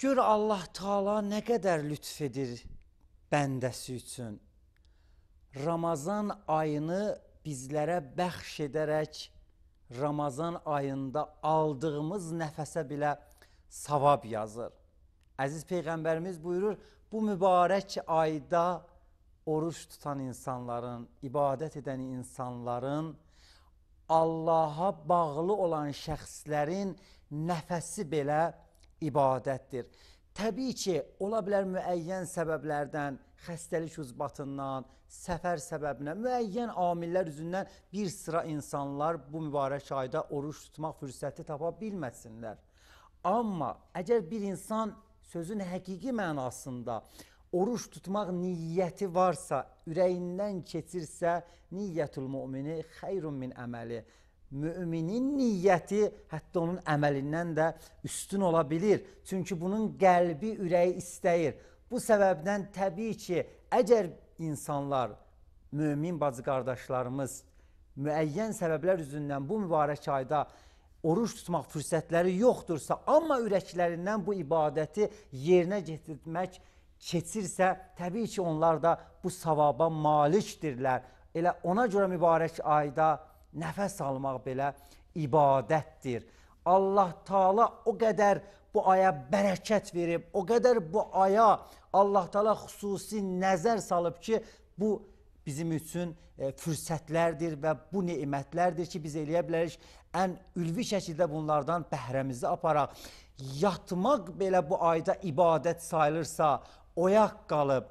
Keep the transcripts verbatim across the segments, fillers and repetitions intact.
Gör Allah Taala nə qədər lütf edir bəndəsi üçün. Ramazan ayını bizlərə bəxş edərək, Ramazan ayında aldığımız nəfəsə belə savab yazır. Əziz Peyğəmbərimiz buyurur, bu mübarək ayda oruç tutan insanların, ibadət edən insanların, Allaha bağlı olan şəxslərin nəfəsi belə ibadətdir. Təbii ki, ola bilər müəyyən səbəblərdən, xəstəlik uzbatından, səfər səbəbinə, müəyyən amillər üzündən bir sıra insanlar bu mübarək ayda oruç tutmaq fürsəti tapa bilməsinlər. Amma əgər bir insan sözün həqiqi mənasında oruç tutmaq niyyəti varsa, ürəyindən keçirsə, niyyətul mümini xeyrun min əməli. Müminin niyyəti hətta onun əməlindən də üstün ola bilir. Çünki bunun qəlbi, ürəyi istəyir. Bu səbəbdən təbii ki, əgər insanlar, mümin bacı qardaşlarımız müəyyən səbəblər üzündən bu mübarək ayda oruç tutmaq fürsətləri yoxdursa, amma ürəklərindən bu ibadəti yerinə getirmək keçirsə, təbii ki, onlar da bu savaba malikdirlər. Elə ona görə mübarək ayda nəfəs almaq belə ibadətdir. Allah Taala o qədər bu aya bərəkət verib, o qədər bu aya Allah Taala xüsusi nəzər salıb ki, bu bizim üçün e, fürsətlərdir və bu nemətlərdir ki, biz eləyə bilərik ən ülvi şəkildə bunlardan bəhrəmizi aparaq. Yatmaq belə bu ayda ibadət sayılırsa, oyaq qalıb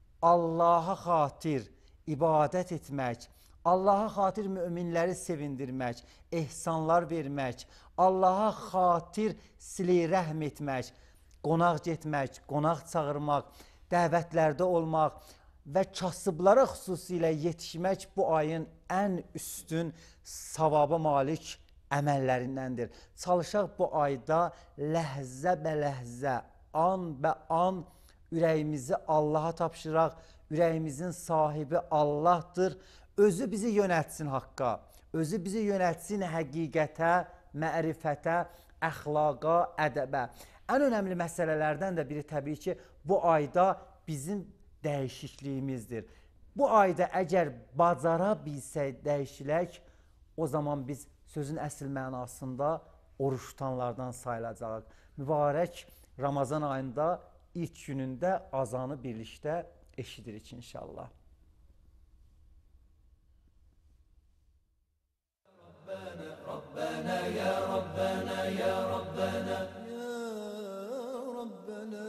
Allaha xatir ibadət etmək, Allaha xatir müminləri sevindirmək, ehsanlar vermək, Allaha xatir sili rəhm etmək, qonaq getmək, qonaq çağırmaq, dəvətlərdə olmaq və kasıblara xüsusilə yetişmək bu ayın ən üstün savaba malik əməllərindəndir. Çalışaq bu ayda ləhzə bə ləhzə, an bə an ürəyimizi Allaha tapşıraq, ürəyimizin sahibi Allahdır. Özü bizi yönətsin haqqa, özü bizi yönətsin həqiqətə, mərifətə, əxlaqa, ədəbə. Ən önəmli məsələlərdən də biri təbii ki, bu ayda bizim dəyişikliyimizdir. Bu ayda əgər bacara bilsək, dəyişilək, o zaman biz sözün əsl mənasında oruç tutanlardan sayılacağıq. Mübarək Ramazan ayında ilk günündə azanı birlikdə eşidirik inşallah. ربنا يا ربنا يا ربنا يا ربنا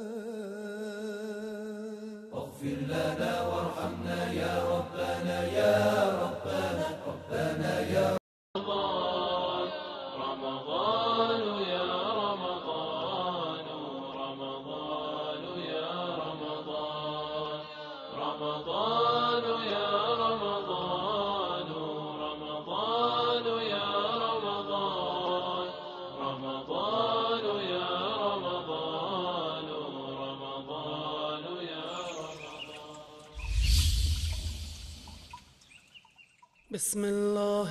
اغفر لنا وارحمنا يا ربنا يا ربنا ربنا يا رمضان رمضان يا رمضان رمضان يا رمضان رمضان يا رمضان رمضان يا رمضان رمضان يا رمضان رمضان يا رمضان بسم الله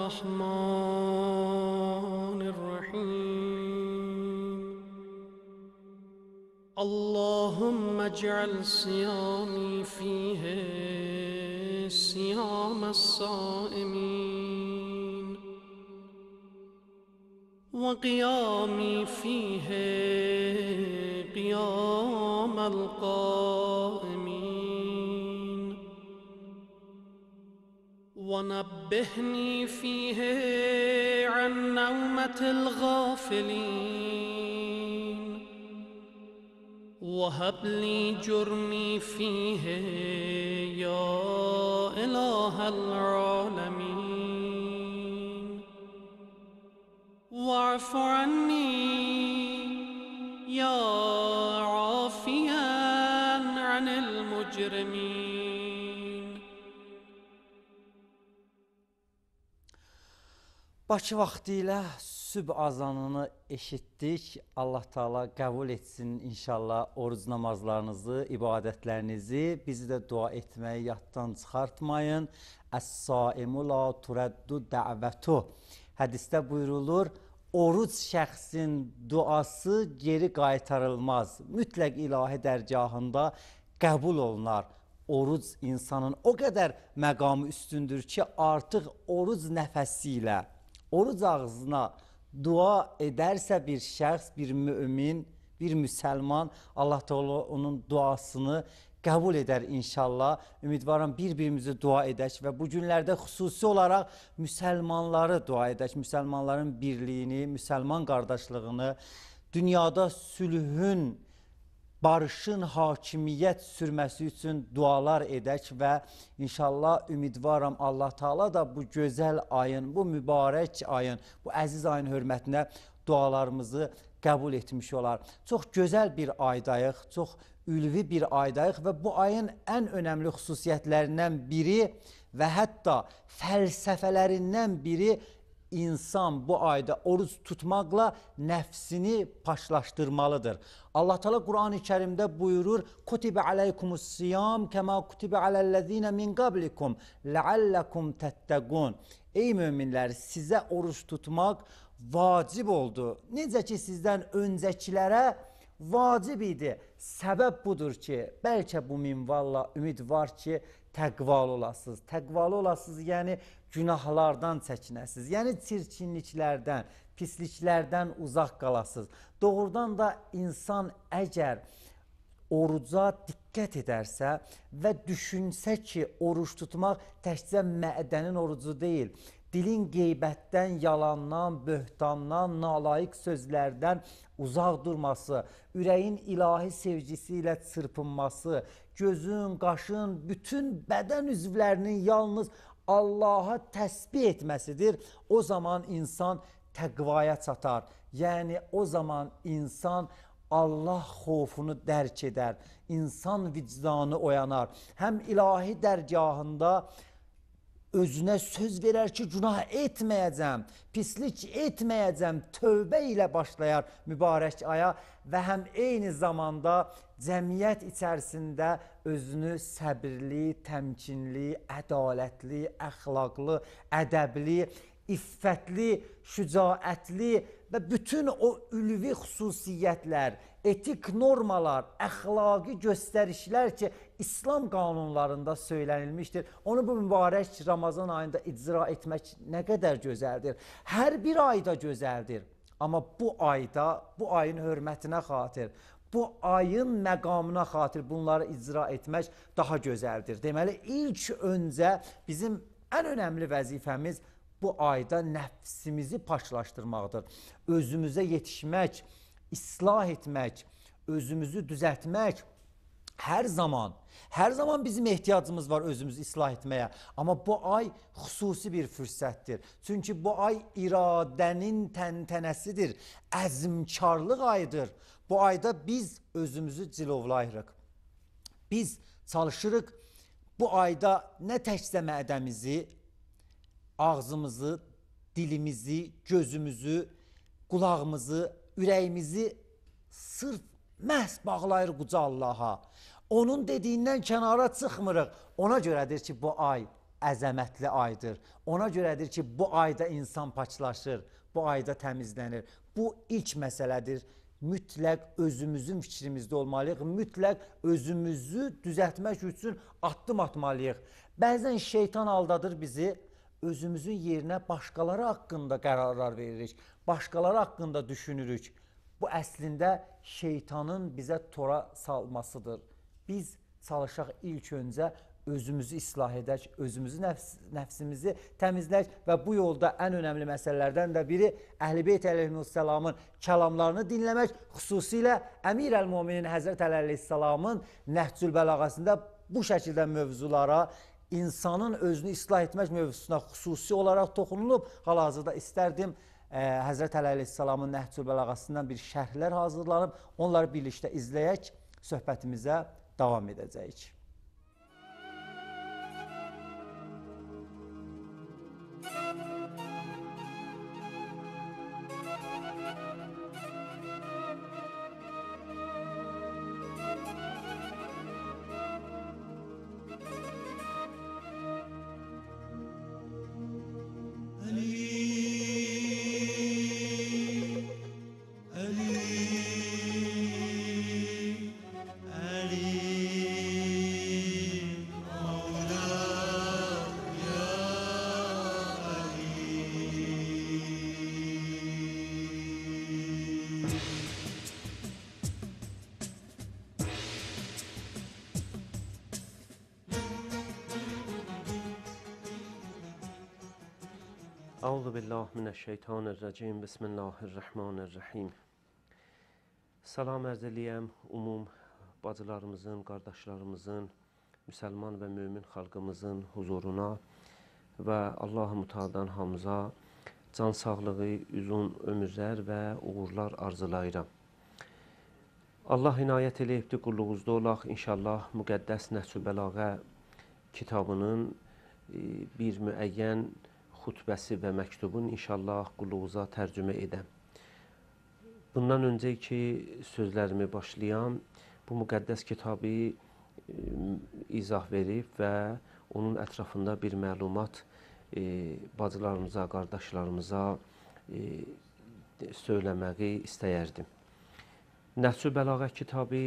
الرحمن الرحيم اللهم اجعل صيامي فيه صيام الصائمين وقيامي فيه قيام القائمين ونبهني فيه عن نومة الغافلين وهب لي جرمي فيه يا إله العالمين واعف عني يا عافيا عن المجرمين Bakı vaxtı ilə sübh azanını eşitdik. Allah Taala qəbul etsin inşallah oruc namazlarınızı, ibadətlərinizi. Bizi də dua etməyi yaddan çıxartmayın. Əs-saimu la turaddu dəvətu. Hədisdə buyurulur, oruc şəxsin duası geri qaytarılmaz. Mütləq ilahi dərgahında qəbul olunar. Oruc insanın o qədər məqamı üstündür ki, artıq oruc nəfəsi ilə, oruc ağzına dua edərsə bir şəxs, bir mümin, bir müsəlman, Allah Teala onun duasını qəbul edər inşallah. Ümidvaram bir-birimizi dua edək və bu günlərdə xüsusi olaraq müsəlmanları dua edək. Müsəlmanların birliyini, müsəlman qardaşlığını, dünyada sülhün, barışın hakimiyyət sürməsi üçün dualar edək və inşallah ümidvaram Allah Teala da bu gözəl ayın, bu mübarək ayın, bu əziz ayın hörmətinə dualarımızı qəbul etmiş olar. Çox gözəl bir aydayıq, çox ülvi bir aydayıq və bu ayın ən önəmli xüsusiyyətlərindən biri və hətta fəlsəfələrindən biri insan bu ayda oruç tutmaqla nəfsini paşlaşdırmalıdır. Allah Teala Quran-ı Kərimdə buyurur: "Kutibe aleykumus-siyam kema kutibe alellezine min qablikum la'allakum tettaqun." Ey möminlər, sizə oruç tutmaq vacib oldu. Necə ki sizdən öncəkilərə vacib idi. Səbəb budur ki, bəlkə bu minvalla ümid var ki, təqvalı olasınız. Təqvalı olasınız, yəni günahlardan çəkinəsiniz. Yəni çirkinliklərdən, pisliklərdən uzaq qalasınız. Doğrudan da insan əgər oruca diqqət edərsə və düşünsə ki, oruç tutmaq təkcə mədənin orucu deyil, dilin qeybətdən, yalandan, böhtandan, nalayiq sözlərdən uzaq durması, ürəyin ilahi sevgisi ilə çırpınması, gözün, qaşın, bütün bədən üzvlərinin yalnız Allaha təsbih etməsidir. O zaman insan təqvaya çatar. Yəni o zaman insan Allah xofunu dərk edər. İnsan vicdanı oyanar. Həm ilahi dərgahında özünə söz verər ki, günah etməyəcəm, pislik etməyəcəm, tövbə ilə başlayar mübarək aya və həm eyni zamanda cəmiyyət içərisində özünü səbirli, təmkinli, ədalətli, əxlaqlı, ədəbli, iffətli, şücaətli və bütün o ülvi xüsusiyyətlər, etik normalar, əxlaqi göstərişlər ki, İslam qanunlarında söylənilmişdir. Onu bu mübarək Ramazan ayında icra etmək nə qədər gözəldir. Hər bir ayda gözəldir. Amma bu ayda, bu ayın hörmətinə xatir, bu ayın məqamına xatir bunları icra etmək daha gözəldir. Deməli, ilk öncə bizim ən önəmli vəzifəmiz bu ayda nəfsimizi paşlaşdırmaqdır. Özümüzə yetişmək, islah etmək, özümüzü düzəltmək hər zaman, hər zaman bizim ehtiyacımız var özümüzü islah etməyə. Amma bu ay xüsusi bir fürsətdir. Çünki bu ay iradənin təntənəsidir, əzmkarlıq ayıdır. Bu ayda biz özümüzü cilovlayırıq. Biz çalışırıq bu ayda nə təkcə mədəmizi, ağzımızı, dilimizi, gözümüzü, qulağımızı, ürəyimizi sırf məhz bağlayırıq uca Allaha. Onun dediyindən kənara çıxmırıq. Ona görədir ki, bu ay əzəmətli aydır. Ona görədir ki, bu ayda insan paçlaşır, bu ayda təmizlənir. Bu ilk məsələdir. Mütləq özümüzün fikrimizdə olmalıyıq. Mütləq özümüzü düzəltmək üçün addım atmalıyıq. Bəzən şeytan aldadır bizi. Özümüzün yerinə başqaları haqqında qərarlar veririk. Başqaları haqqında düşünürük. Bu əslində şeytanın bizə tora salmasıdır. Biz çalışaq ilk öncə özümüzü islah edək, özümüzü nəfs, nəfsimizi təmizlək və bu yolda ən önəmli məsələlərdən də biri Əhl-i-Beyt əleyhissalamın kəlamlarını dinləmək, xüsusilə Əmir əl-Müminin Həzrət Əli əleyhissalamın Nəhcül Bəlağəsində bu şəkildə mövzulara, insanın özünü islah etmək mövzusuna xüsusi olaraq toxunulub. Hal-hazırda istərdim ə, Həzrət Əli əleyhissalamın Nəhcül Bəlağəsindən bir şərhlər hazırlanıb, onları birlikdə izləyək, söhbətimizə davam edəcəyik. Euzu billahi mineşşeytanirracim. Bismillahirrahmanirrahim. Salam ərz eləyəm umum bacılarımızın, qardaşlarımızın, müsəlman və mömin xalqımızın huzuruna və Allah-u Müteala'dan hamıza can sağlığı, uzun ömürlər və uğurlar arzulayıram. Allah inayət eləyibdir, qulluğuzda olaq. İnşallah müqəddəs Nəhcü Bəlağə kitabının bir müəyyən xutbəsi və məktubun inşallah qulluğuza tərcümə edəm. Bundan öncəki sözlərimi başlayam, bu müqəddəs kitabı izah verib və onun ətrafında bir məlumat e, bacılarımıza, qardaşlarımıza e, söyləməyi istəyərdim. Nəhcü Bəlağə kitabı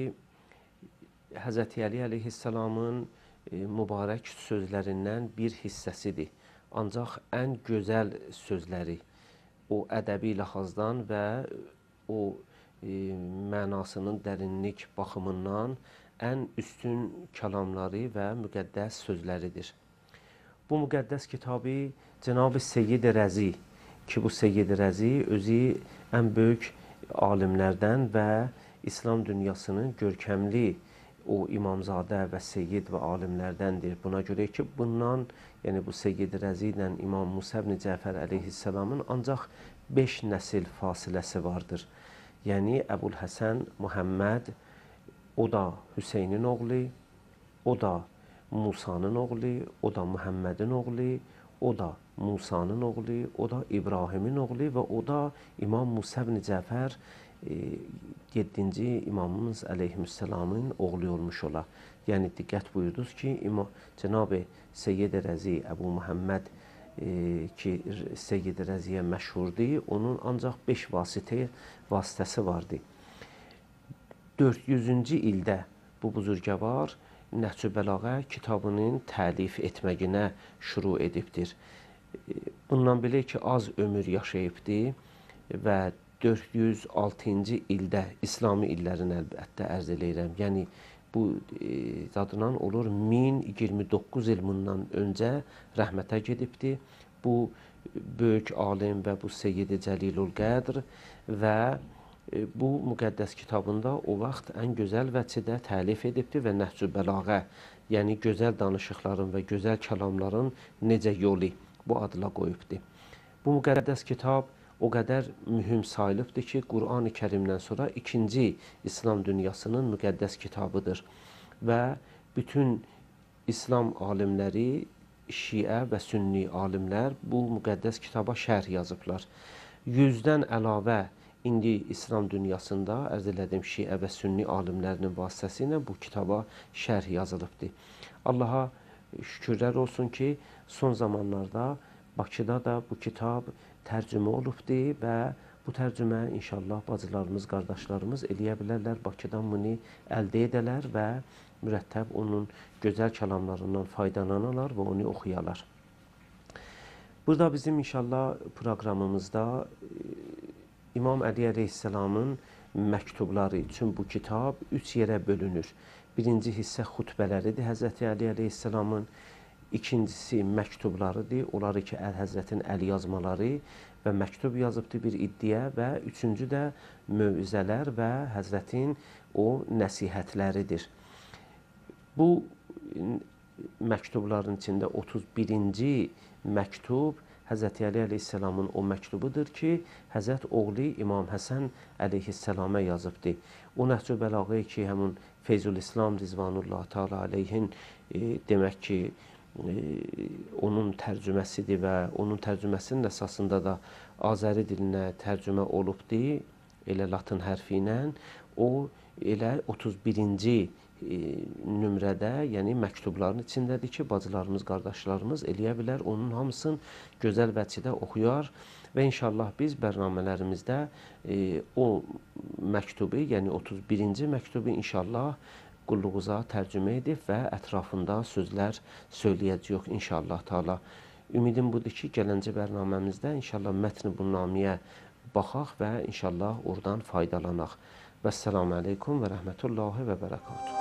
Həzrəti Əli əleyhissalamın e, mübarək sözlərindən bir hissəsidir. Ancaq ən gözəl sözləri, o ədəbi ləhazdan və o e, mənasının dərinlik baxımından ən üstün kəlamları və müqəddəs sözləridir. Bu müqəddəs kitabı Cənab-ı Seyyid Rəzi, ki bu Seyyid Rəzi özü ən böyük alimlərdən və İslam dünyasının görkəmli o İmamzadə və Seyyid və alimlərdəndir. Buna görə ki, bundan, yəni bu Seyyid Rəzi ilə İmam Musa ibn Cəfər əleyhissalamın ancaq beş nəsil fasiləsi vardır. Yəni Əbul Həsən Muhammed, o da Hüseynin oğlu, o da Musanın oğlu, o da Muhammedin oğlu, o da Musanın oğlu, o da İbrahimin oğlu və o da İmam Musa ibn Cəfər yeddinci İmamımız əleyhissalamın oğlu olmuş ola. Yəni diqqət buyurdunuz ki, Cənab-ı Seyyid Rəzi, Əbu Muhammed e, ki Seyyid Rəziyə məşhurdur, onun ancaq beş vasitə vasitəsi vardı. dörd yüzüncü ildə bu buzurgəvar Nəhcü Bəlağə kitabının təlif etməyinə şuru edibdir. Bundan belə ki, az ömür yaşayıbdır və dörd yüz altıncı ildə, İslami illərin əlbəttə ərz eləyirəm, yəni bu e, zadından olur min iyirmi doqquz il bundan öncə rəhmətə gedibdir. Bu böyük alim və bu Seyyid Cəlilul Qədr və e, bu müqəddəs kitabında o vaxt ən gözəl vəcidə təlif edibdir və Nəhcü Bəlağə, yəni gözəl danışıqların və gözəl kəlamların necə yolu bu adla qoyubdur. Bu müqəddəs kitab o qədər mühüm sayılıbdır ki, Qur'an-ı Kərimdən sonra ikinci İslam dünyasının müqəddəs kitabıdır və bütün İslam alimləri, Şiə və Sünni alimlər bu müqəddəs kitaba şərh yazıblar. Yüzdən əlavə indi İslam dünyasında ərz elədim Şiə və Sünni alimlərinin vasitəsilə bu kitaba şərh yazılıbdır. Allaha şükürlər olsun ki, son zamanlarda Bakıda da bu kitab tərcümə olubdur və bu tərcümə inşallah bacılarımız, qardaşlarımız eləyə bilərlər, Bakıdan bunu əldə edələr və mürəttəb onun gözəl kəlamlarından faydalanırlar və onu oxuyalar. Burada bizim inşallah proqramımızda İmam Əli əleyhissalamın məktubları üçün bu kitab üç yerə bölünür. Birinci hissə xutbələridir Həzrəti Əli əleyhissalamın, İkincisi məktublarıdır, onları ki, Həzrətin əl yazmaları və məktub yazıbdır bir iddiyə və üçüncü də mövizələr və Həzrətin o nəsihətləridir. Bu məktubların içində otuz birinci məktub Həzrəti Əli əleyhissalamın o məktubudur ki, Həzrət oğlu İmam Həsən əleyhissalama yazıbdır. O Nəhcü Bəlağə ki, həmin Feyzul İslam Rizvanullah Teala aleyhin e, demək ki, e, onun tərcüməsidir və onun tərcüməsinin əsasında da Azəri dilinə tərcümə olubdur, elə latın hərfi ilə. O elə otuz birinci E, nömrədə, yəni məktubların içindədir ki, bacılarımız, qardaşlarımız eləyə bilər, onun hamısını gözəl vəcidə oxuyar və inşallah biz bərnamələrimizdə e, o məktubu, yəni otuz birinci məktubu inşallah qulluğuza tərcümə edib və ətrafında sözlər söyləyəcəyik inşallah Teala. Ümidim budur ki, gələncə bərnaməmizdə inşallah mətn-i bu namiyə baxaq və inşallah oradan faydalanaq. Vəssalamu aleykum və rəhmətullahi və bərəkatuhu.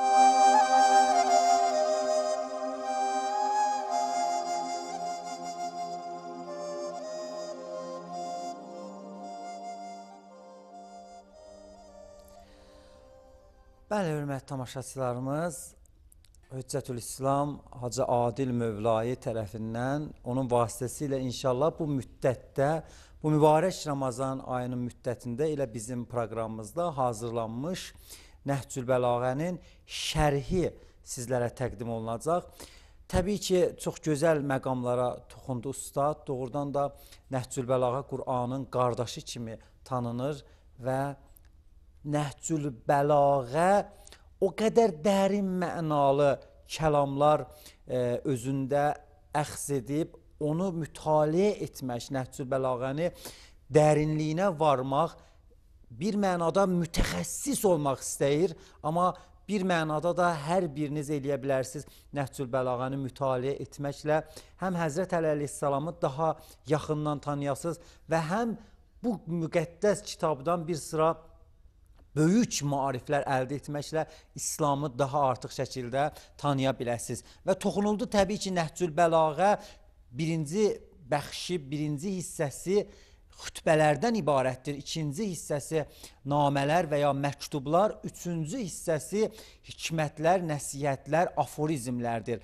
Bəli, hörmətli tamaşaçılarımız, Hüccətül İslam Hacı Adil Mövlayi tərəfindən onun vasitəsilə inşallah bu müddətdə, bu mübarək Ramazan ayının müddətində elə bizim proqramımızda hazırlanmış Nəhcül Bəlağənin şərhi sizlərə təqdim olunacaq. Təbii ki, çox gözəl məqamlara toxundu ustad. Doğrudan da Nəhcül Bəlağə Qur'anın qardaşı kimi tanınır və Nəhcül Bəlağə o qədər dərin mənalı kəlamlar e, özündə əxz edib, onu mütaliə etmək, Nəhcül Bəlağəni dərinliyinə varmaq, bir mənada mütəxəssis olmaq istəyir, amma bir mənada da hər biriniz eləyə bilərsiniz Nəhcül Bəlağəni mütaliə etməklə həm Həzrət Əli əleyhissalamı daha yaxından tanıyasınız və həm bu müqəddəs kitabdan bir sıra böyük maariflər əldə etməklə İslamı daha artıq şəkildə tanıya biləsiniz. Və toxunuldu təbii ki, Nəhcül Bəlağə birinci bəxşi, birinci hissəsi xütbələrdən ibarətdir. İkinci hissəsi namələr və ya məktublar, üçüncü hissəsi hikmətlər, nəsihətlər, aforizmlərdir.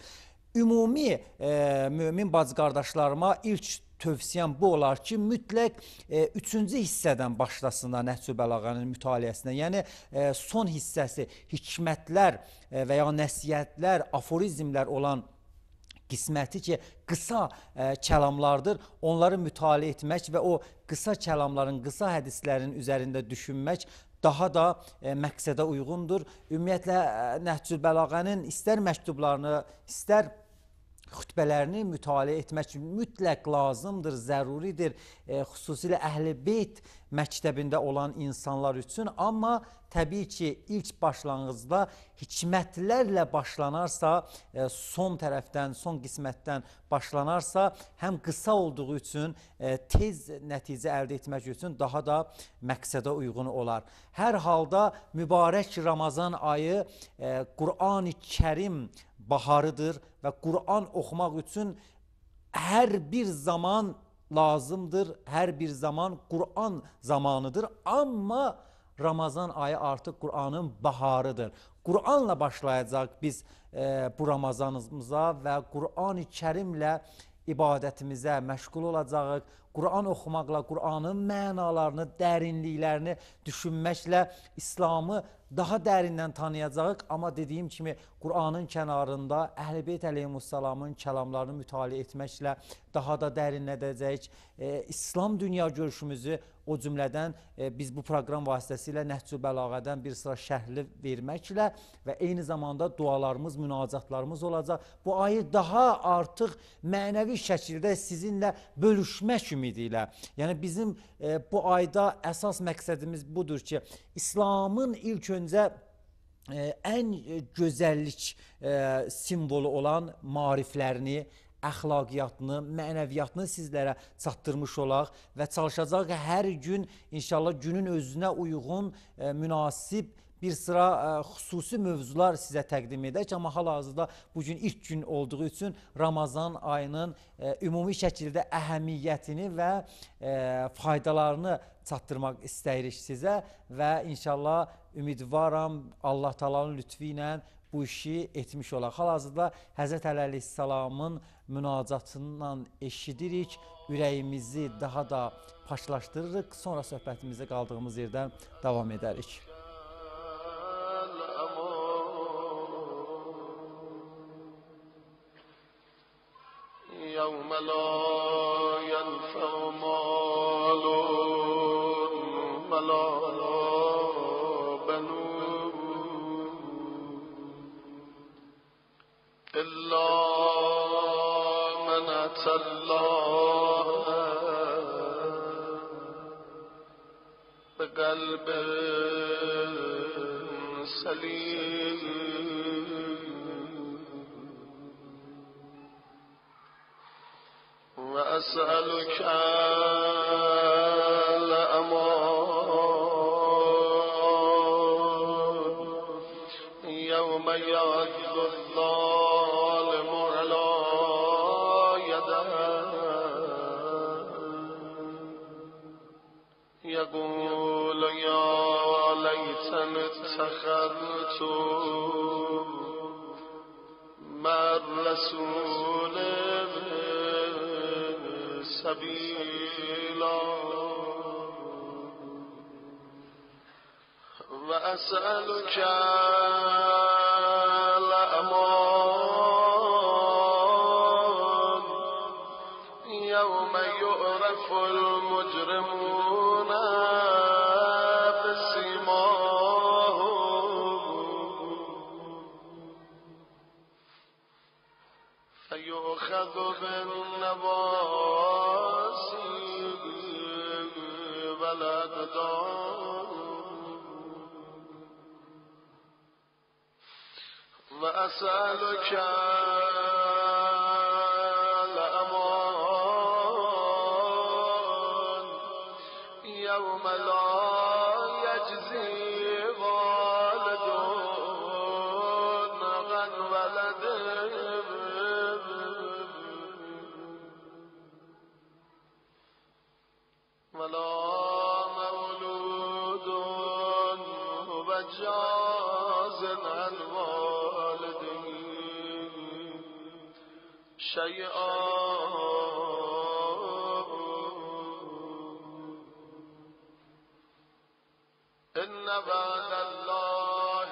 Ümumi e, mömin bacı qardaşlarıma ilk tövsiyəm bu olar ki, mütləq e, üçüncü hissədən başlasınlar Nəhcül Bəlağənin mütaliəsinə. Yəni e, son hissəsi hikmətlər e, və ya nəsihətlər, aforizmlər olan qisməti ki, qısa e, kəlamlardır. Onları mütaliə etmək və o qısa kəlamların, qısa hədislərin üzərində düşünmək daha da e, məqsədə uyğundur. Ümumiyyətlə, e, Nəhcül Bəlağənin istər məktublarını, istər xütbələrini mütaliə etmək mütləq lazımdır, zəruridir, e, xüsusilə Əhl-i Beyt məktəbində olan insanlar üçün. Amma təbii ki, ilk başlanğıcda hikmətlərlə başlanarsa, e, son tərəfdən, son qismətdən başlanarsa, həm qısa olduğu üçün e, tez nəticə əldə etmək üçün daha da məqsədə uyğun olar. Hər halda mübarək Ramazan ayı e, Qur'an-ı Kərim baharıdır və Qur'an oxumaq üçün hər bir zaman lazımdır, hər bir zaman Qur'an zamanıdır. Amma Ramazan ayı artıq Qur'anın baharıdır. Qur'anla başlayacaq biz e, bu Ramazanımıza və Qur'an-ı Kərimlə ibadətimizə məşğul olacağıq. Qur'an oxumaqla, Qur'anın mənalarını, dərinliklərini düşünməklə İslamı daha dərindən tanıyacağıq. Amma dediyim kimi, Qur'anın kənarında Əhl-i Beyt əleyhissalamın kəlamlarını mütaliə etməklə daha da dərinlədəcəyik. E, İslam dünya görüşümüzü o cümlədən e, biz bu proqram vasitəsilə Nəhcül Bəlağədən bir sıra şərhli verməklə və eyni zamanda dualarımız, münacatlarımız olacaq. Bu ayı daha artıq mənəvi şəkildə sizinlə bölüşmək ümidi ilə. Yəni bizim e, bu ayda əsas məqsədimiz budur ki, İslamın ilk öncə e, ən gözəllik e, simvolu olan maariflərini, əxlaqiyyatını, mənəviyyatını sizlərə çatdırmış olaq və çalışacaq hər gün inşallah günün özünə uyğun, e, münasib bir sıra e, xüsusi mövzular sizə təqdim edək. Amma hal-hazırda bugün ilk gün olduğu üçün Ramazan ayının e, ümumi şəkildə əhəmiyyətini və e, faydalarını çatdırmaq istəyirik sizə və inşallah ümidvaram Allah Taala'nın lütfü ilə bu işi etmiş olaq. Hal-hazırda Həzrət Əli əleyhissalamın münacatından eşidirik, ürəyimizi daha da paşlaşdırırıq, sonra söhbətimizə qaldığımız yerdən davam edərik. يوم لا ينفع مال ولا بنون إلا من أتى الله بقلب سليم وأسألك الأمان يوم يعض الظالم على يديه يقول يا ليتني اتخذت مع الرسول سبيلا وأسألك الأمان يوم يعرف المجرمون فيؤخذ بالنواصي والأقدام وأسألك الأمان يوم لا يجزي والد عن ولده ولا مولود هو جاز عن والده شيئا إن بعد الله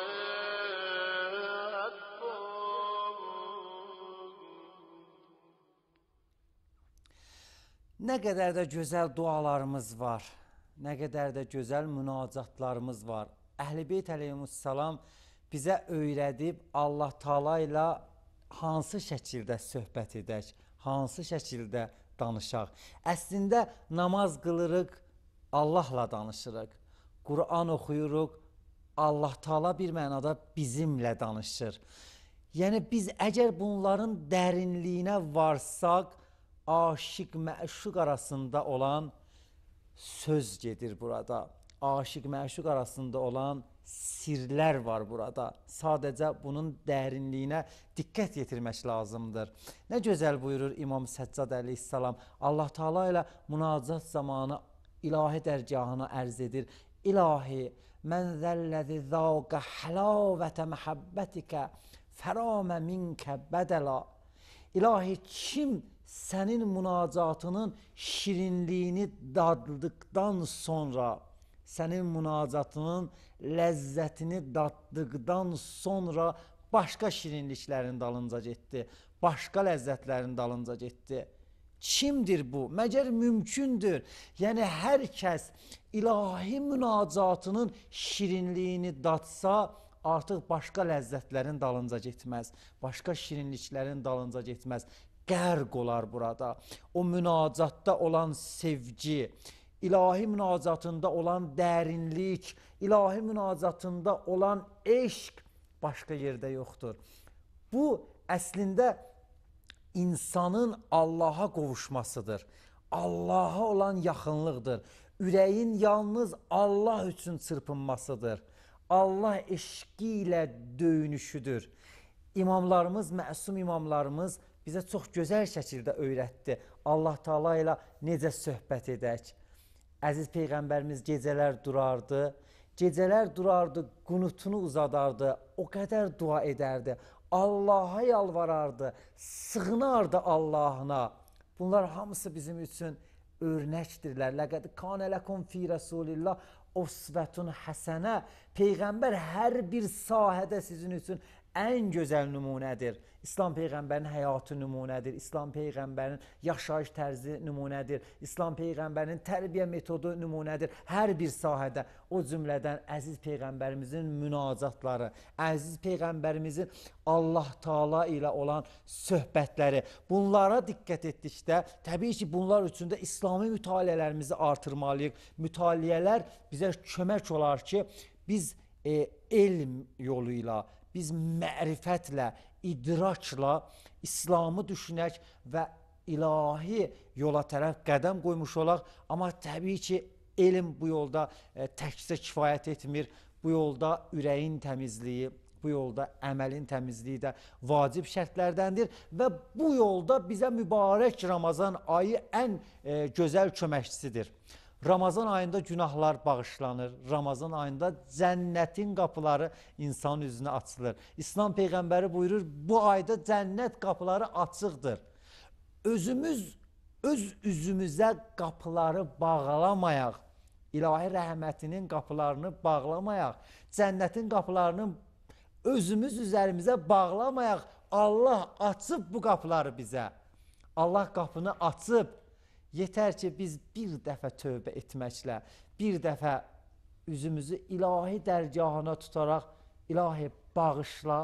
Nə qədər də gözəl dualarımız var, nə qədər də gözəl münacatlarımız var. Əhl-i-Beyt əleyhissalam bizə öyrədib Allah Taala ilə hansı şəkildə söhbət edək, hansı şəkildə danışaq. Əslində namaz qılırıq, Allahla danışırıq. Quran oxuyuruq, Allah Taala bir mənada bizimlə danışır. Yəni biz əgər bunların dərinliyinə varsaq, aşiq məşuq arasında olan söz gedir burada. Aşiq məşuq arasında olan sirlər var burada. Sadəcə bunun dərinliyinə diqqət yetirmək lazımdır. Nə gözəl buyurur İmam Səccad əleyhissalam. Allah Taala ilə münacat zamanı ilahi dərgahına ərz edir. İlahi, mən zəlləzi zâqə həlavətə məhəbbətikə fərəmə minkə bədəla. İlahi, kim sənin münacatının şirinliyini daddıqdan sonra, sənin münacatının ləzzətini daddıqdan sonra başqa şirinliklərin dalınca getdi, başqa ləzzətlərin dalınca getdi. Kimdir bu? Məgər mümkündür? Yəni hər kəs ilahi münacatının şirinliyini dadsa, artıq başqa ləzzətlərin dalınca getməz, başqa şirinliklərin dalınca getməz. Qərq olar burada. O münacatda olan sevgi, ilahi münacatında olan dərinlik, ilahi münacatında olan eşq başqa yerdə yoxdur. Bu əslində insanın Allaha qovuşmasıdır. Allaha olan yaxınlıqdır. Ürəyin yalnız Allah üçün çırpınmasıdır. Allah eşqi ilə döyünüşüdür. İmamlarımız, məsum imamlarımız bizə çox gözəl şəkildə öyrətdi. Allah Taala ilə necə söhbət edək. Əziz Peyğəmbərimiz gecələr durardı, gecələr durardı, qunutunu uzadardı, o qədər dua edərdi. Allaha yalvarardı, sığınardı Allahına. Bunlar hamısı bizim üçün örnəkdirlər. Ləqəd kânə ləkum fî Rəsulillah usvetun həsənə. Peyğəmbər hər bir sahədə sizin üçün ən gözəl nümunədir. İslam Peyğəmbərinin həyatı nümunədir. İslam Peyğəmbərinin yaşayış tərzi nümunədir. İslam Peyğəmbərinin tərbiyə metodu nümunədir. Hər bir sahədə, o cümlədən əziz Peyğəmbərimizin münacatları, əziz Peyğəmbərimizin Allah Taala ilə olan söhbətləri. Bunlara diqqət etdikdə, təbii ki, bunlar üçün də İslami mütaliələrimizi artırmalıyıq. Mütaliələr bizə kömək olar ki, biz e, elm yolu ilə, biz mərifətlə, idrakla İslamı düşünək və ilahi yola tərəf qədəm qoymuş olaq. Amma təbii ki, elm bu yolda e, təkcə kifayət etmir. Bu yolda ürəyin təmizliyi, bu yolda əməlin təmizliyi də vacib şərtlərdəndir. Və bu yolda bizə mübarək Ramazan ayı ən e, gözəl köməkçisidir. Ramazan ayında günahlar bağışlanır. Ramazan ayında cənnətin qapıları insanın üzünə açılır. İslam Peyğəmbəri buyurur, bu ayda cənnət qapıları açıqdır. Özümüz, öz üzümüzə qapıları bağlamayaq. İlahi rəhmətinin qapılarını bağlamayaq. Cənnətin qapılarını özümüz üzərimizə bağlamayaq. Allah açıb bu qapıları bizə. Allah qapını açıb. Yetər ki, biz bir dəfə tövbə etməklə, bir dəfə üzümüzü ilahi dərgahına tutaraq, ilahi bağışla,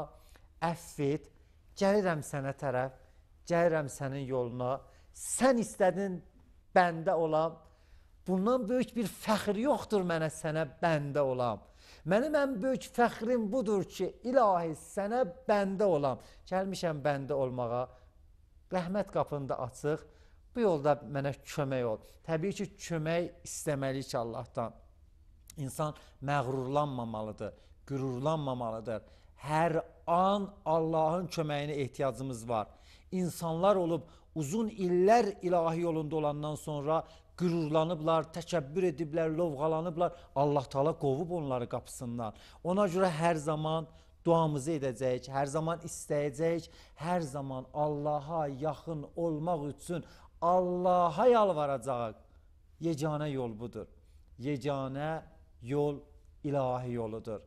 əff et, gəlirəm sənə tərəf, gəlirəm sənin yoluna, sən istədin bəndə olam, bundan böyük bir fəxr yoxdur mənə sənə bəndə olam. Mənim ən böyük fəxrim budur ki, ilahi sənə bəndə olam. Gəlmişəm bəndə olmağa, rəhmət qapını da açıq, bu yolda mənə kömək ol. Təbii ki, kömək istəməliyik Allahdan. İnsan məğrurlanmamalıdır, qürurlanmamalıdır. Hər an Allahın köməyinə ehtiyacımız var. İnsanlar olub uzun illər ilahi yolunda olandan sonra qürurlanıblar, təkəbbür ediblər, lovğalanıblar. Allah Taala qovub onları qapısından. Ona görə hər zaman duamızı edəcəyik, hər zaman istəyəcəyik, hər zaman Allaha yaxın olmaq üçün Allaha yalvaracaq. Yeganə yol budur. Yeganə yol ilahi yoludur.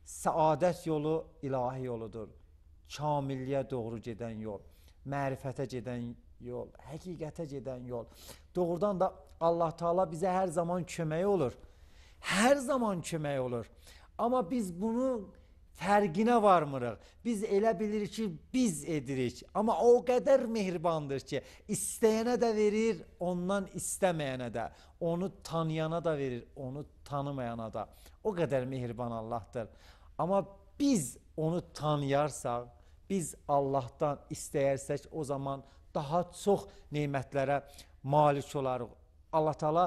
Səadət yolu ilahi yoludur. Kamilliyə doğru gedən yol, mərifətə gedən yol, həqiqətə gedən yol. Doğrudan da Allah Taala bizə hər zaman kömək olur. Hər zaman kömək olur. Amma biz bunu fərqinə varmırıq. Biz elə bilirik ki, biz edirik. Amma o qədər mehribandır ki, istəyənə də verir, ondan istəməyənə də. Onu tanıyana da verir, onu tanımayana da. O qədər mehriban Allahdır. Amma biz onu tanıyarsaq, biz Allahdan istəyərsək, o zaman daha çox nemətlərə malik olarıq. Allah Taala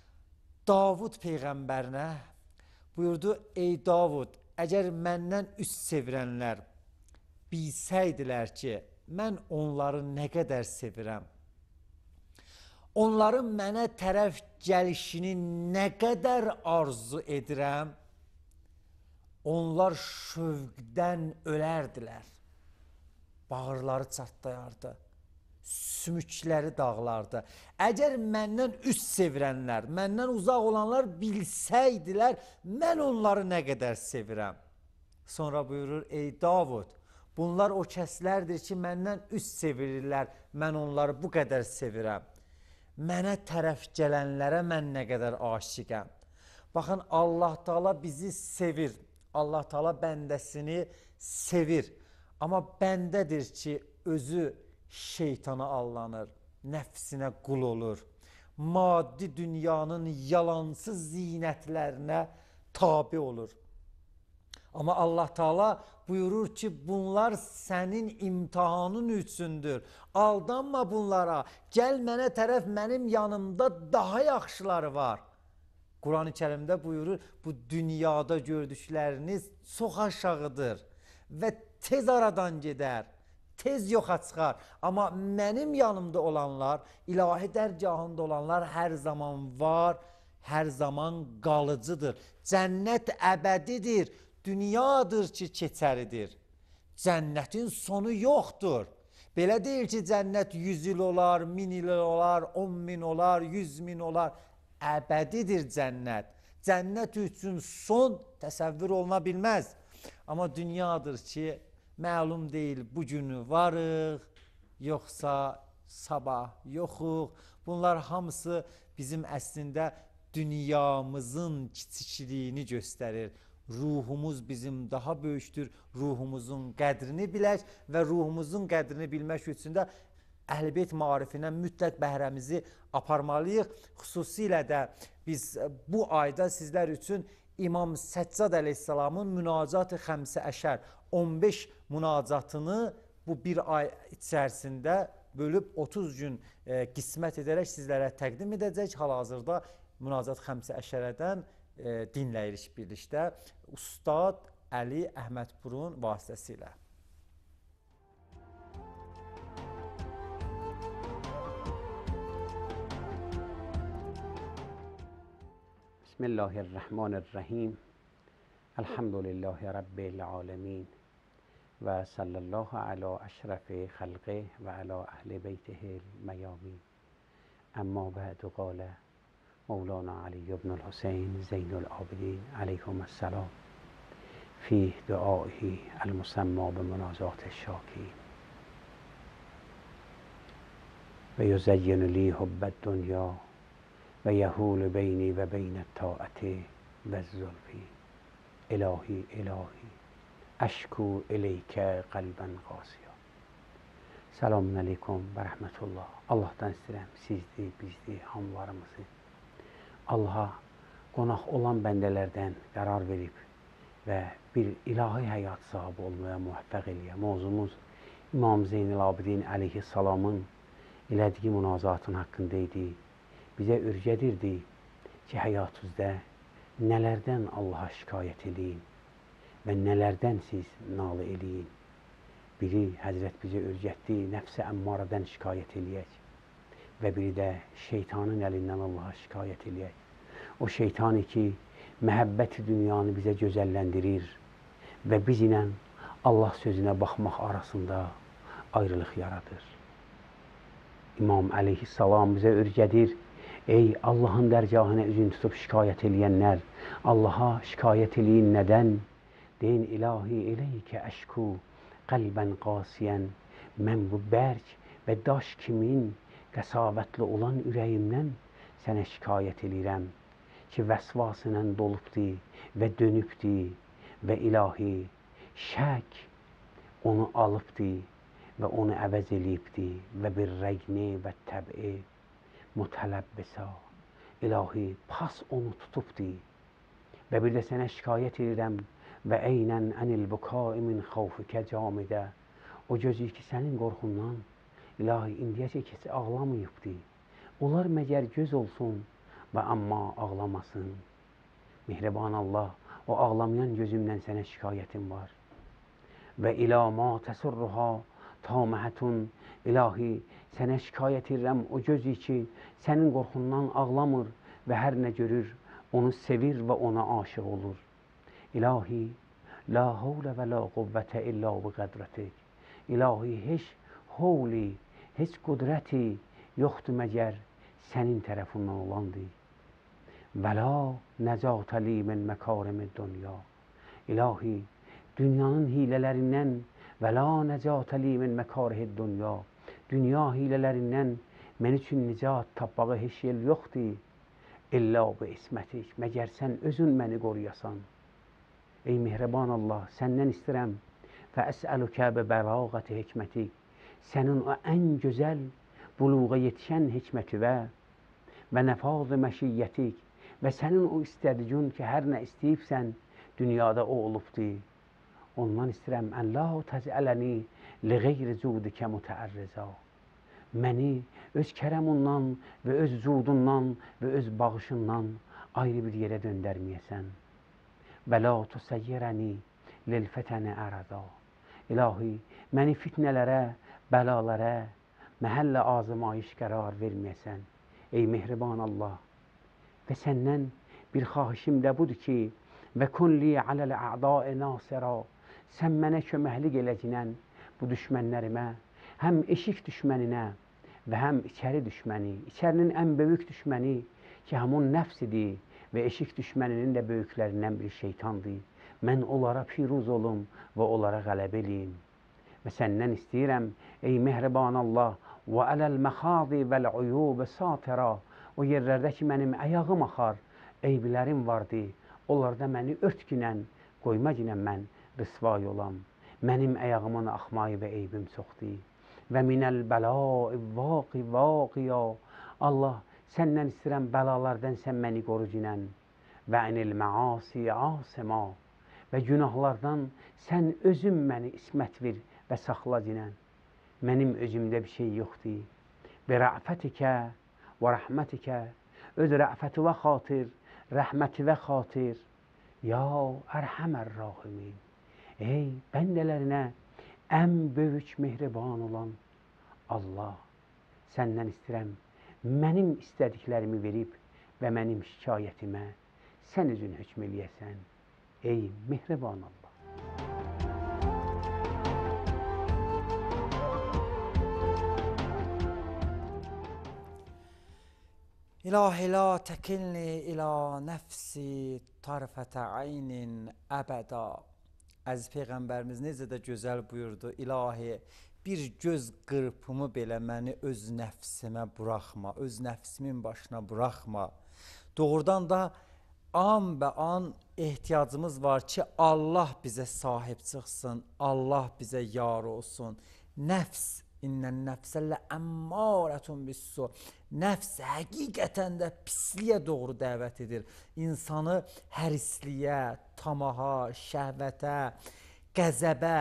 Davud Peyğəmbərinə buyurdu, ey Davud, əgər məndən üst sevirənlər bilsəydilər ki, mən onları nə qədər sevirəm, onların mənə tərəf gəlişini nə qədər arzu edirəm, onlar şövqdən ölərdilər, bağırları çatlayardı, sümükləri dağlardı. Əgər məndən üst sevirənlər, məndən uzaq olanlar bilsəydilər, mən onları nə qədər sevirəm. Sonra buyurur, ey Davud, bunlar o kəslərdir ki, məndən üst sevirirlər, mən onları bu qədər sevirəm. Mənə tərəf gələnlərə mən nə qədər aşiqəm. Baxın, Allah Taala bizi sevir, Allah Taala bəndəsini sevir. Amma bəndədir ki, özü şeytana allanır, nəfsinə qul olur, maddi dünyanın yalansız zinətlərinə tabi olur. Amma Allah Taala buyurur ki, bunlar sənin imtihanın üçündür. Aldanma bunlara, gəl mənə tərəf, mənim yanımda daha yaxşıları var. Quran-ı Kərimdə buyurur, bu dünyada gördükləriniz çox aşağıdır və tez aradan gedər. Tez yoxa çıxar. Amma mənim yanımda olanlar, ilahi dərgahında olanlar hər zaman var, hər zaman qalıcıdır. Cənnət əbədidir, dünyadır ki, keçəridir. Cənnətin sonu yoxdur. Belə deyil ki, cənnət yüz il olar, min il olar, on min olar, yüz min olar. Əbədidir cənnət. Cənnət üçün son təsəvvür oluna bilməz. Amma dünyadır ki, məlum deyil, bugünü varıq, yoxsa sabah yoxuq. Bunlar hamısı bizim əslində dünyamızın kiçikliyini göstərir. Ruhumuz bizim daha böyükdür, ruhumuzun qədrini bilək və ruhumuzun qədrini bilmək üçün də Əhl-i Beyt maarifindən mütləq bəhrəmizi aparmalıyıq. Xüsusilə də biz bu ayda sizlər üçün İmam Səccad əleyhissalamın münacat-ı xəmsə əşər on beş münacatını bu bir ay içərisində bölüb otuz gün e, qismət edərək sizlərə təqdim edəcək. Hal-hazırda münacat xəmsə əşərədən e, dinləyirik birlikdə Ustad Əli Əhmədpurun vasitəsilə. بسم الله الرحمن الرحیم. الحمد لله رب العالمین و صلی الله علی اشرف خلقه و علی اهل بیته المیامین. اما بعد قال مولانا علی بن الحسین زین العابدین علیهم السلام فی دعائه المسمى بمناجات الشاکرین و یزین لی حب الدنیا و یحول بینی و بین الطاعت و الزلفی. الهی الهی اشکو الیک قلبا قاسیا. Selamun aleyküm və rəhmətullah. Allahdan istəyirəm sizdi, bizdi, hamılarımızı Allaha qonaq olan bəndələrdən qərar verib və bir ilahi həyat sahibi olmaya müvəffəq eləyə. Mövzumuz İmam Zeynəl Abidin əleyhissalamın elədiyi münazatın haqqında idi. Bizə ürgədirdi ki, həyatınızda nələrdən Allaha şikayət eləyin və nələrdən siz nalı eləyin. Biri Həzrət bizə ürgətdi, nəfsə əmmaradan şikayət eləyək və biri də şeytanın əlindən Allaha şikayət eləyək. O şeytanı ki, məhəbbəti dünyanı bizə gözəlləndirir və biz ilə Allah sözünə baxmaq arasında ayrılıq yaradır. İmam əleyhissalam bizə ürgədir, ey Allahın dərgahına üzün tutub şikayət eləyənlər, Allaha şikayət eləyin nədən? Deyin, ilahi eleykə əşku qəlbən qasiyən. Mən bu bərk və daş kimin qəsavətli olan ürəyimdən sənə şikayət eləyirəm ki, vəsvasından dolubdi və dönübdi və ilahi şək onu alıbdi və onu əvəz eləyibdi və bir rəqni və təb'i mutələbbisa. İlahi pas onu tutubdi və bir də sənə şikayət edirəm və eynən ənil bukai min xavfikə camidə. O gözü ki, sənin qorxundan ilahi indiyəcə keçi ağlamayıbdi. Onlar məgər göz olsun və amma ağlamasın. Mehriban Allah, o ağlamayan gözümdən sənə şikayətim var. Və ilə ma təsurruha taməhətun. İlahi, sənə şikayət edirəm o gözü ki, sənin qorxundan ağlamır və hər nə görür, onu sevir və ona aşıq olur. İlahi, la havlə və la quvvətə illa bi qədrətik. İlahi, heç havli, heç qudrəti yoxdur məgər sənin tərəfindən olandır. Və la nəcatə li min məkarimi dünya. İlahi, dünyanın hilələrindən və la nəcatə li min məkarih dünya. Dünya hilələrindən mən üçün nicat tapmağı heç yer yoxdur. İlla bi ismətik, məgər sən özün məni qoruyasan. Ey mehriban Allah, səndən istəyirəm və əsəlükə bi bəlağəti hikmətik. Sənin o ən gözəl buluğa yetişən hikməti və və nəfaz-ı məşiyyətik və sənin o istədiyin ki, hər nə istəyibsən, dünyada o olubdur. Ondan istəyirəm, ən la təzələni li qeyri cudikə mütəərrizə. Məni öz kərəmundan və öz cudundan və öz bağışından ayrı bir yerə döndərməyəsən. Və la tusayyirəni lil fətəni ərəda. İlahi, məni fitnələrə, bəlalara, məhəllə azımayış qərar verməyəsən. Ey mehriban Allah, və səndən bir xahişim də budur ki, və kunli aləl ə'dai nasira. Sən mənə köməklik eləcəkən bu düşmənlərimə, həm eşik düşməninə və həm içəri düşməni, içərinin ən böyük düşməni ki, həmun nəfsidir və eşik düşməninin də böyüklərindən bir şeytandır. Mən onlara piruz olum və onlara qələbə eləyim. Və səndən istəyirəm, ey mehriban Allah, və ələl məxadi vəl-uyub satira. O yerlərdə ki, mənim əyağım axar, eyblərim vardı. Onlarda məni örtgünən, qoymacınən mən rısvay olam. Mənim əyağımın axmayı və eybim çoxdur. Və minəl bəla'i vaqi vaqiya. Allah, səndən istəyirəm bəlalardan sən məni qorucunən. Və ənil məasi asima. Və günahlardan sən özün məni ismət ver və saxlacunən. Mənim özümdə bir şey yoxdur. Və rə'fətikə və rəhmətikə. Öz rə'fəti və xatir, rəhməti və xatir. Ya ərhəmər rahimin. Ey bəndələrinə ən böyük mehriban olan Allah, səndən istəyirəm, mənim istədiklərimi verib və mənim şikayətimə sən üzün hökm eləyəsən, ey mehriban Allah. İlahi la tekilni ila nəfsi tarfətə aynin əbəda. Əziz Peyğəmbərimiz necə də gözəl buyurdu. İlahi, bir göz qırpımı belə məni öz nəfsimə buraxma, öz nəfsimin başına buraxma. Doğrudan da an bə an ehtiyacımız var ki, Allah bizə sahib çıxsın, Allah bizə yar olsun. Nəfs, İnnən nəfsəllə əmmarətun bissu. Nəfs həqiqətən də pisliyə doğru dəvət edir. İnsanı hərisliyə, tamaha, şəhvətə, qəzəbə,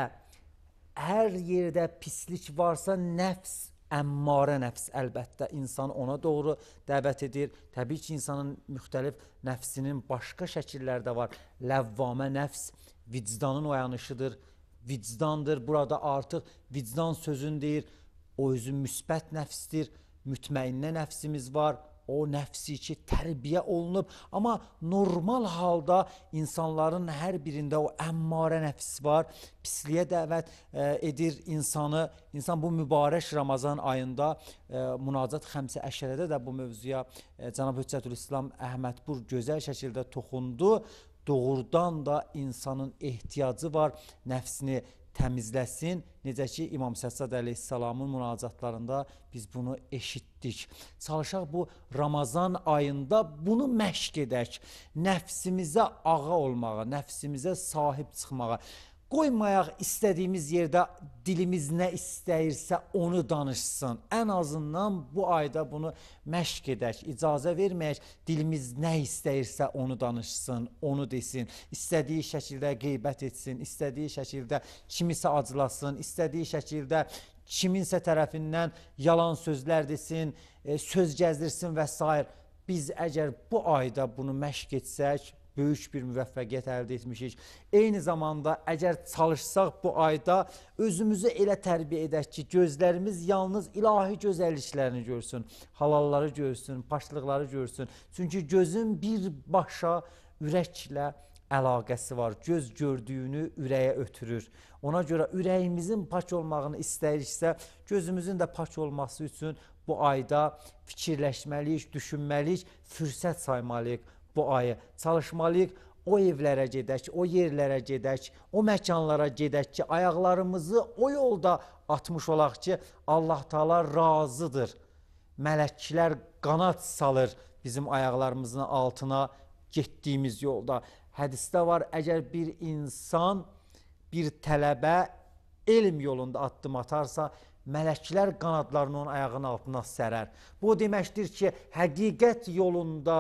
hər yerdə pislik varsa nəfs, əmmarə nəfs əlbəttə insanı ona doğru dəvət edir. Təbii ki, insanın müxtəlif nəfsinin başqa şəkilləri də var. Ləvvamə nəfs vicdanın oyanışıdır. Vicdandır. Burada artıq vicdan sözün deyir. O özü müsbət nəfsdir. Mütməinnə nəfsimiz var. O nəfsi ki, tərbiyə olunub. Amma normal halda insanların hər birində o əmmarə nəfs var. Pisliyə dəvət e, edir insanı. İnsan bu mübarək Ramazan ayında e, Münacat Xəmsə Əşərədə də bu mövzuya e, Cənab Hüccətülislam Əhmədpur gözəl şəkildə toxundu. Doğrudan da insanın ehtiyacı var nəfsini təmizləsin. Necə ki, İmam Səccad əleyhissalamın münacatlarında biz bunu eşitdik. Çalışaq bu Ramazan ayında bunu məşq edək. Nəfsimizə ağa olmağa, nəfsimizə sahib çıxmağa. Qoymayaq istədiyimiz yerdə dilimiz nə istəyirsə onu danışsın. Ən azından bu ayda bunu məşq edək, icazə verməyək. Dilimiz nə istəyirsə onu danışsın, onu desin. İstədiyi şəkildə qeybət etsin, istədiyi şəkildə kimisə acılasın, istədiyi şəkildə kiminsə tərəfindən yalan sözlər desin, söz gəzdirsin və s. Biz əgər bu ayda bunu məşq etsək, böyük bir müvəffəqiyyət əldə etmişik. Eyni zamanda əgər çalışsaq bu ayda özümüzü elə tərbiyə edək ki, gözlərimiz yalnız ilahi gözəlliklərini görsün, halalları görsün, paşlıqları görsün. Çünki gözün birbaşa ürəklə əlaqəsi var. Göz gördüyünü ürəyə ötürür. Ona görə ürəyimizin pak olmağını istəyiriksə, gözümüzün də pak olması üçün bu ayda fikirləşməliyik, düşünməliyik, fürsət saymalıyıq. Bu ayı çalışmalıyıq, o evlərə gedək, o yerlərə gedək, o məkanlara gedək ki, ayaqlarımızı o yolda atmış olaq ki, Allah Taala razıdır. Mələklər qanat salır bizim ayaqlarımızın altına getdiyimiz yolda. Hədisdə var, əgər bir insan, bir tələbə elm yolunda addım atarsa, mələklər qanadlarını onun ayağının altına sərər. Bu deməkdir ki, həqiqət yolunda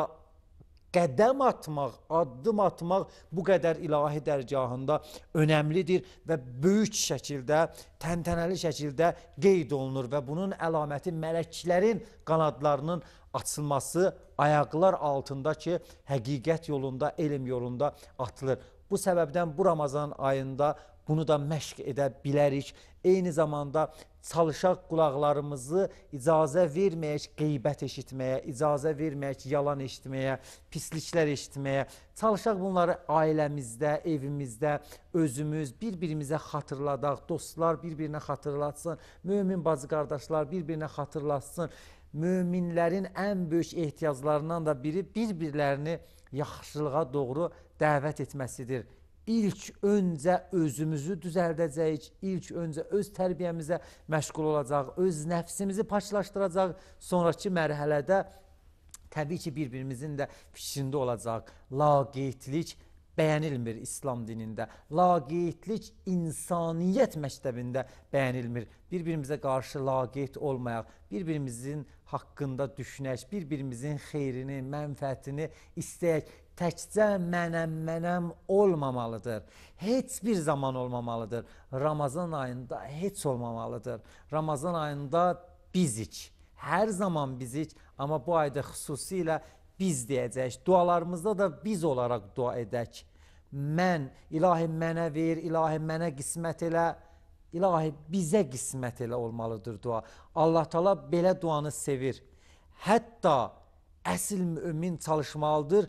qədəm atmaq, addım atmaq bu qədər ilahi dərgahında önəmlidir və böyük şəkildə, təntənəli şəkildə qeyd olunur və bunun əlaməti mələklərin qanadlarının açılması, ayaqlar altında ki, həqiqət yolunda, elm yolunda atılır. Bu səbəbdən bu Ramazan ayında bunu da məşq edə bilərik. Eyni zamanda çalışaq qulaqlarımızı icazə verməyək qeybət eşitməyə, icazə verməyək yalan eşitməyə, pisliklər eşitməyə. Çalışaq bunları ailəmizdə, evimizdə, özümüz bir-birimizə xatırladaq, dostlar bir-birinə xatırlatsın, mömin bacı qardaşlar bir-birinə xatırlatsın. Möminlərin ən böyük ehtiyaclarından da biri bir-birlərini yaxşılığa doğru dəvət etməsidir. İlk öncə özümüzü düzəldəcəyik, ilk öncə öz tərbiyəmizə məşğul olacaq, öz nəfsimizi paçlaşdıracaq. Sonraki mərhələdə təbii ki, bir-birimizin də fikrində olacaq. Laqeydlik bəyənilmir İslam dinində. Laqeydlik insaniyyət məktəbində bəyənilmir. Bir-birimizə qarşı laqeyd olmayaq, bir-birimizin haqqında düşünək, bir-birimizin xeyrini, mənfəətini istəyək. Təkcə mənəm, mənəm olmamalıdır. Heç bir zaman olmamalıdır. Ramazan ayında heç olmamalıdır. Ramazan ayında bizik. Hər zaman bizik, amma bu ayda xüsusilə biz deyəcək. Dualarımızda da biz olaraq dua edək. Mən, ilahi mənə ver, ilahi mənə qismət elə, ilahi bizə qismət elə olmalıdır dua. Allah Taala belə duanı sevir. Hətta əsl mümin çalışmalıdır,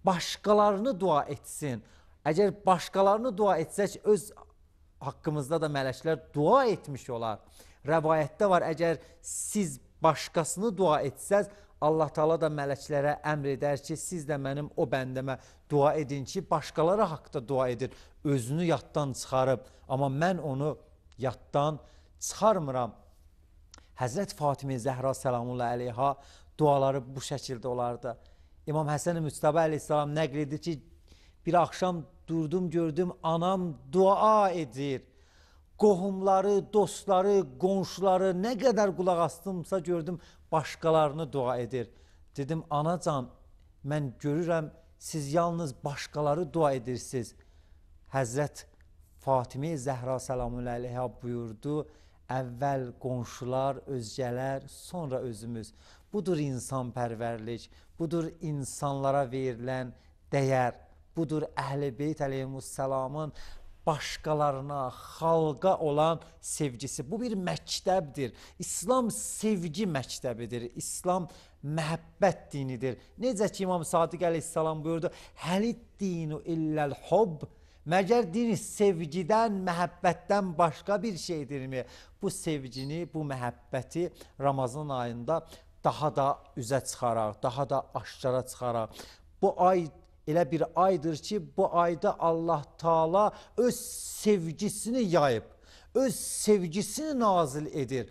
başqalarını dua etsin. Əgər başqalarını dua etsək, öz haqqımızda da mələklər dua etmiş olar. Rəvayətdə var, əgər siz başqasını dua etsəz, Allah Taala da mələklərə əmr edər ki, siz də mənim o bəndəmə dua edin ki, başqaları haqqda dua edir. Özünü yaddan çıxarıb, amma mən onu yaddan çıxarmıram. Həzrət Fatimə Zəhra səlamullah əleyha duaları bu şəkildə olardı. İmam Həsən-i Müctəbə əleyhissalam nəql edir ki, bir axşam durdum, gördüm, anam dua edir. Qohumları, dostları, qonşuları nə qədər qulaq astımsa gördüm, başqalarını dua edir. Dedim, anacan, mən görürəm, siz yalnız başqaları dua edirsiniz. Həzrət Fatimə Zəhra səlamullah əleyha buyurdu, əvvəl qonşular, özgələr, sonra özümüz. Budur insanpərvərlik, budur insanlara verilən dəyər, budur Əhl-i Beyt əleyhissalamın başqalarına, xalqa olan sevgisi. Bu bir məktəbdir. İslam sevgi məktəbidir. İslam məhəbbət dinidir. Necə ki İmam Sadiq əleyhissalam buyurdu, Həlid dinu illəl hubb. Məgər din sevgidən, məhəbbətdən başqa bir şeydirmi? Bu sevgini, bu məhəbbəti Ramazan ayında daha da üzə çıxaraq, daha da aşkara çıxaraq. Bu ay elə bir aydır ki, bu ayda Allah Taala öz sevgisini yayıb, öz sevgisini nazil edir.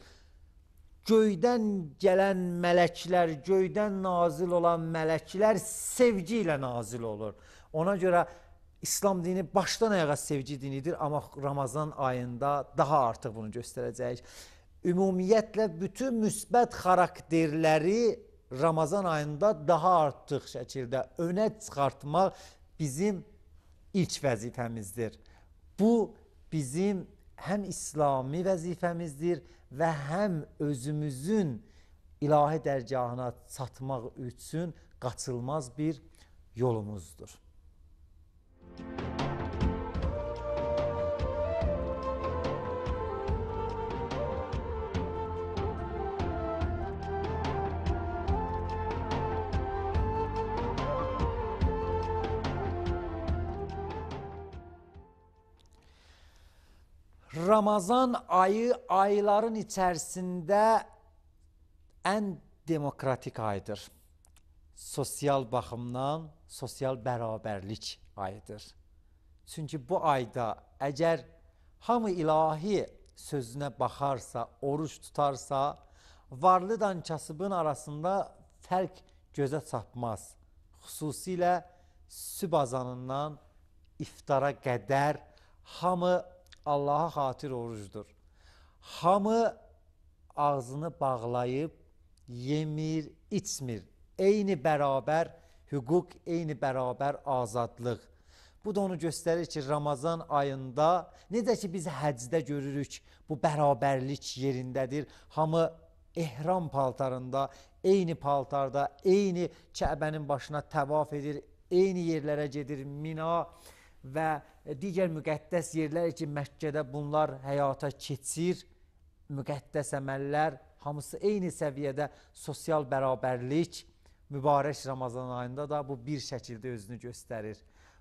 Göydən gələn mələklər, göydən nazil olan mələklər sevgi ilə nazil olur. Ona görə İslam dini başdan ayağa sevgi dinidir, amma Ramazan ayında daha artıq bunu göstərəcəyik. Ümumiyyətlə, bütün müsbət xarakterləri Ramazan ayında daha artıq şəkildə önə çıxartmaq bizim ilk vəzifəmizdir. Bu bizim həm İslami vəzifəmizdir və həm özümüzün ilahi dərgahına çatmaq üçün qaçılmaz bir yolumuzdur. Ramazan ayı ayların içərisində ən demokratik aydır. Sosial baxımdan sosial bərabərlik ayıdır. Çünki bu ayda əgər hamı ilahi sözünə baxarsa, oruç tutarsa, varlıdan kasıbın arasında fərq gözə çarpmaz. Xüsusilə sübh azanından iftara qədər hamı Allaha xatir orucdur. Hamı ağzını bağlayıb yemir, içmir. Eyni bərabər hüquq, eyni bərabər azadlıq. Bu da onu göstərir ki, Ramazan ayında, necə ki biz həcdə görürük, bu bərabərlik yerindədir. Hamı ehram paltarında, eyni paltarda, eyni Kəbənin başına təvaf edir, eyni yerlərə gedir, Mina və digər müqəddəs yerlər ki, Məkkədə bunlar həyata keçir, müqəddəs əməllər, hamısı eyni səviyyədə sosial bərabərlik mübarək Ramazan ayında da bu bir şəkildə özünü göstərir.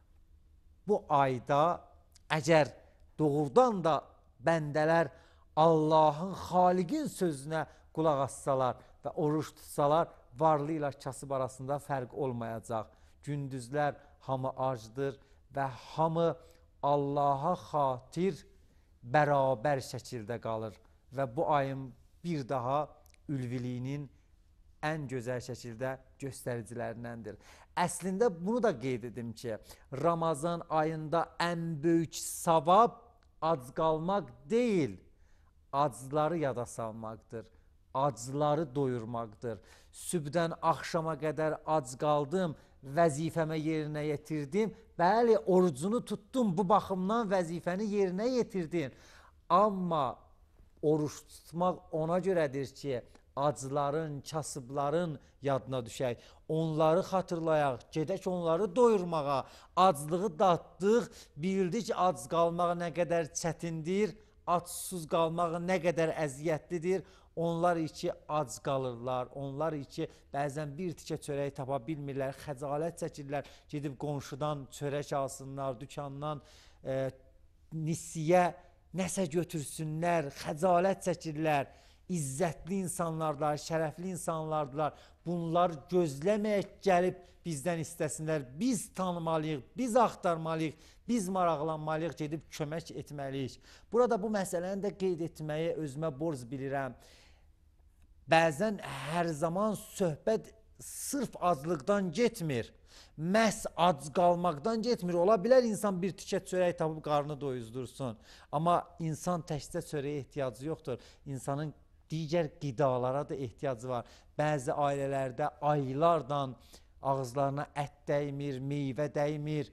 Bu ayda əgər doğrudan da bəndələr Allahın, Xaliqin sözünə qulaq assalar və oruç tutsalar, varlı ilə kasıb arasında fərq olmayacaq. Gündüzlər hamı acdır və hamı Allaha xatir bərabər şəkildə qalır və bu ayın bir daha ülviliyinin ən gözəl şəkildə göstəricilərindəndir. Əslində bunu da qeyd edim ki, Ramazan ayında ən böyük savab ac qalmaq deyil, acları yada salmaqdır, acları doyurmaqdır. Sübdən axşama qədər ac qaldım, vəzifəmə yerinə yetirdim, bəli, orucunu tutdum, bu baxımdan vəzifəni yerinə yetirdin. Amma oruç tutmaq ona görədir ki, acların, kasıbların yadına düşək, onları xatırlayaq, gedək onları doyurmağa, aclığı datdıq, bildik ac qalmaq nə qədər çətindir, acsuz qalmaq nə qədər əziyyətlidir. Onlar iki ac qalırlar, onlar iki bəzən bir tikə çörək tapa bilmirlər, xəcalət çəkirlər, gedib qonşudan çörək alsınlar, dükandan e, nisiyə nəsə götürsünlər, xəcalət çəkirlər. İzzətli insanlardılar, şərəfli insanlardılar. Bunlar gözləməyək gəlib bizdən istəsinlər. Biz tanımalıyıq, biz axtarmalıyıq, biz maraqlanmalıyıq, gedib kömək etməliyik. Burada bu məsələni də qeyd etməyi özümə borc bilirəm. Bəzən hər zaman söhbət sırf aclıqdan getmir. Məhz ac qalmaqdan getmir. Ola bilər insan bir tikə çörək tapıb qarnını doyuzdursun. Amma insan təkcə çörəyə ehtiyacı yoxdur. İnsanın digər qidalara da ehtiyacı var. Bəzi ailələrdə aylardan ağızlarına ət dəymir, meyvə dəymir.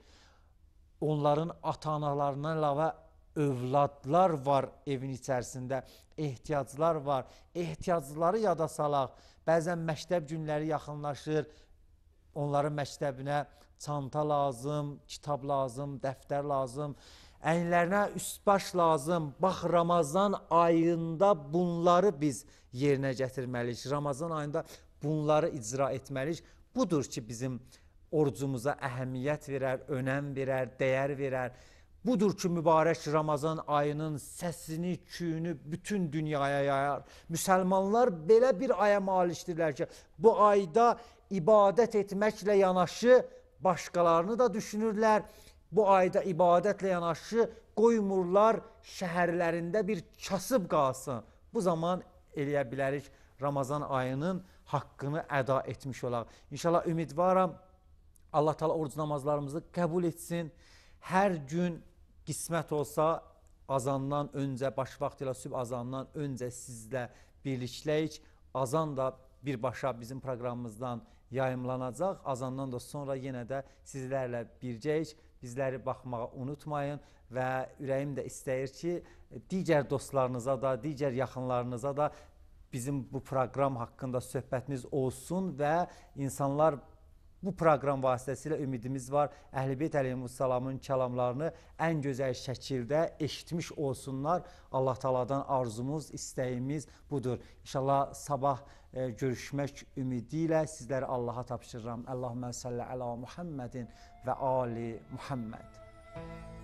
Onların ata-analarından əlavə övladlar var evin içərisində, ehtiyaclar var. Ehtiyacları yada salaq. Bəzən məktəb günləri yaxınlaşır, onların məktəbinə çanta lazım, kitab lazım, dəftər lazım, əyinlərinə üst-baş lazım. Bax, Ramazan ayında bunları biz yerinə gətirməliyik. Ramazan ayında bunları icra etməliyik. Budur ki, bizim orucumuza əhəmiyyət verər, önəm verər, dəyər verər. Budur ki, mübarək Ramazan ayının səsini, küyünü bütün dünyaya yayar. Müsəlmanlar belə bir aya malikdirlər ki, bu ayda ibadət etməklə yanaşı başqalarını da düşünürlər. Bu ayda ibadətlə yanaşı qoymurlar şəhərlərində bir kasıb qalsın. Bu zaman eləyə bilərik Ramazan ayının haqqını əda etmiş olaq. İnşallah ümidvaram Allah Teala oruc namazlarımızı qəbul etsin. Hər gün qismət olsa azandan öncə, baş vaxt ilə sübh azandan öncə sizlə birlikləyik. Azan da birbaşa bizim proqramımızdan yayımlanacaq. Azandan da sonra yenə də sizlərlə birgəyik. Bizləri baxmağı unutmayın və ürəyim də istəyir ki, digər dostlarınıza da, digər yaxınlarınıza da bizim bu proqram haqqında söhbətiniz olsun və insanlar bu proqram vasitəsilə ümidimiz var. Əhl-i-Beyt əleyhissalamın kəlamlarını ən gözəl şəkildə eşitmiş olsunlar. Allah Taala'dan arzumuz, istəyimiz budur. İnşallah sabah e, görüşmək ümidi ilə sizləri Allaha tapşırıram. Allahümmə salli əla Muhammedin və ali Muhammed.